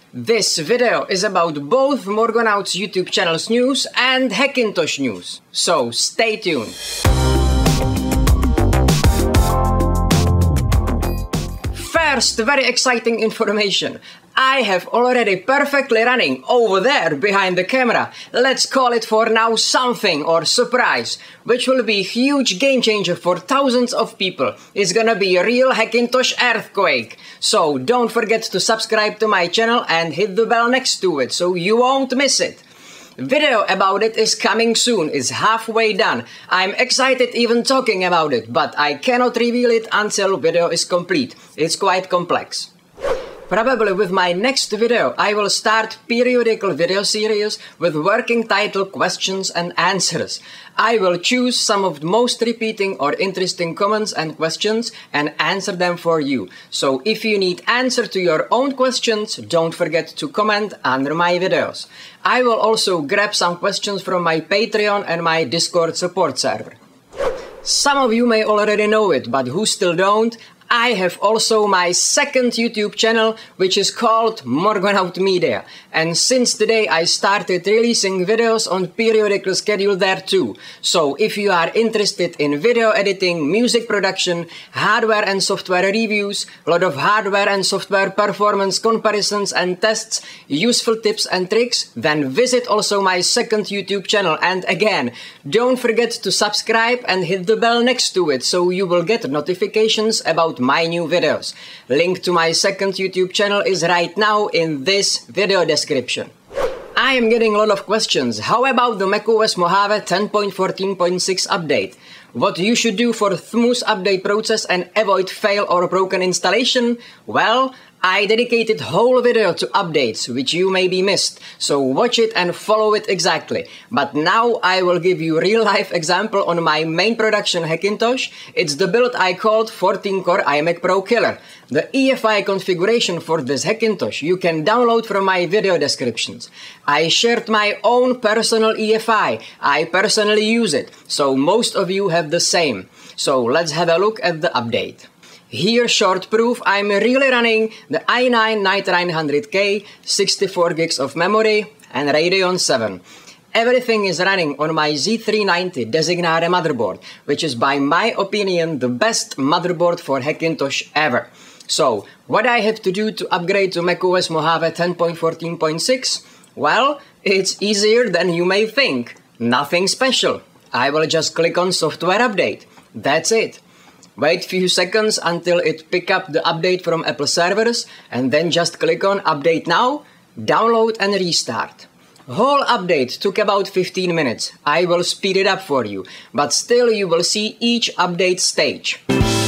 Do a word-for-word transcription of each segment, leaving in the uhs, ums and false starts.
This video is about both Morgonauts YouTube channel's news and Hackintosh news, so stay tuned. First, very exciting information. I have already perfectly running over there behind the camera. Let's call it for now something or surprise, which will be a huge game changer for thousands of people. It's gonna be a real Hackintosh earthquake. So don't forget to subscribe to my channel and hit the bell next to it so you won't miss it. Video about it is coming soon, is halfway done. I'm excited even talking about it, but I cannot reveal it until video is complete. It's quite complex. Probably with my next video, I will start periodical video series with working title questions and answers. I will choose some of the most repeating or interesting comments and questions and answer them for you. So if you need answer to your own questions, don't forget to comment under my videos. I will also grab some questions from my Patreon and my Discord support server. Some of you may already know it, but who still don't, I have also my second YouTube channel, which is called Morgonaut Media. And since today I started releasing videos on periodical schedule there too. So if you are interested in video editing, music production, hardware and software reviews, a lot of hardware and software performance comparisons and tests, useful tips and tricks, then visit also my second YouTube channel. And again, don't forget to subscribe and hit the bell next to it so you will get notifications about my new videos. Link to my second YouTube channel is right now in this video description. I am getting a lot of questions. How about the macOS Mojave ten point fourteen point six update? What you should do for smooth update process and avoid fail or broken installation? Well, I dedicated whole video to updates, which you maybe missed, so watch it and follow it exactly. But now I will give you real life example on my main production Hackintosh. It's the build I called fourteen core iMac Pro Killer. The E F I configuration for this Hackintosh you can download from my video descriptions. I shared my own personal E F I. I personally use it, so most of you have the same. So let's have a look at the update. Here, short proof, I'm really running the i nine Nitro nine hundred K, sixty-four gigs of memory and Radeon seven. Everything is running on my Z three ninety Designare motherboard, which is by my opinion the best motherboard for Hackintosh ever. So, what I have to do to upgrade to macOS Mojave ten point fourteen point six? Well, it's easier than you may think. Nothing special. I will just click on Software Update. That's it. Wait few seconds until it pick up the update from Apple servers and then just click on Update Now, download and restart. Whole update took about fifteen minutes. I will speed it up for you, but still you will see each update stage.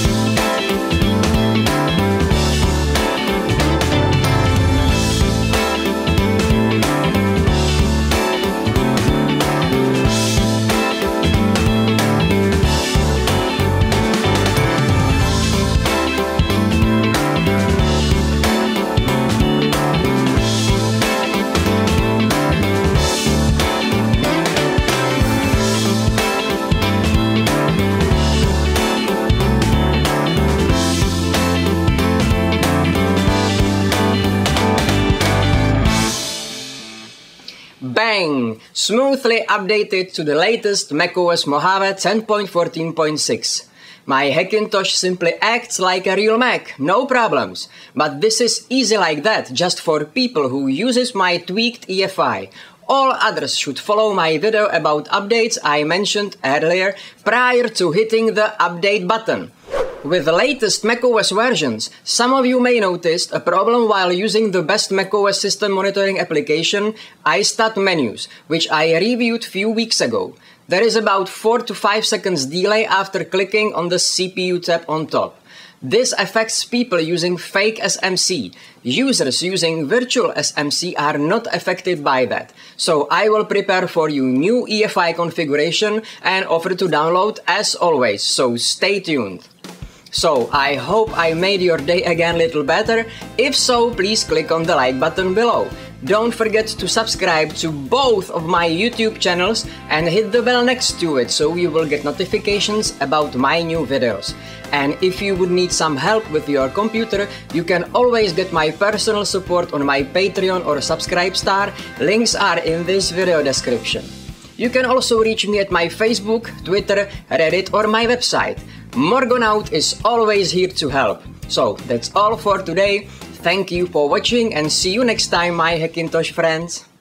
Bang! Smoothly updated to the latest macOS Mojave ten point fourteen point six. My Hackintosh simply acts like a real Mac, no problems. But this is easy like that, just for people who uses my tweaked E F I. All others should follow my video about updates I mentioned earlier prior to hitting the update button. With the latest macOS versions, some of you may notice a problem while using the best macOS system monitoring application, iStat Menus, which I reviewed few weeks ago. There is about four to five seconds delay after clicking on the C P U tab on top. This affects people using fake S M C. Users using virtual S M C are not affected by that. So I will prepare for you new E F I configuration and offer to download as always, so stay tuned. So, I hope I made your day again a little better. If so, please click on the like button below. Don't forget to subscribe to both of my YouTube channels and hit the bell next to it so you will get notifications about my new videos. And if you would need some help with your computer, you can always get my personal support on my Patreon or Subscribestar. Links are in this video description. You can also reach me at my Facebook, Twitter, Reddit or my website. Morgonaut is always here to help. So that's all for today. Thank you for watching and see you next time, my Hackintosh friends.